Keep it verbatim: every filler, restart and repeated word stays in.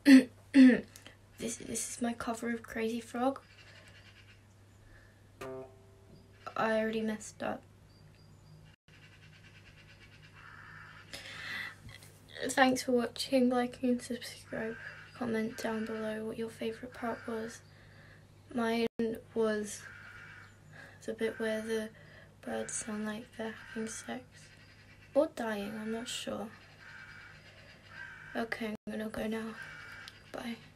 this, this is my cover of Crazy Frog. I already messed up. Thanks for watching. Like and subscribe. Comment down below what your favourite part was. Mine was the bit where the birds sound like they're having sex. Or dying, I'm not sure. Okay, I'm gonna go now. Bye.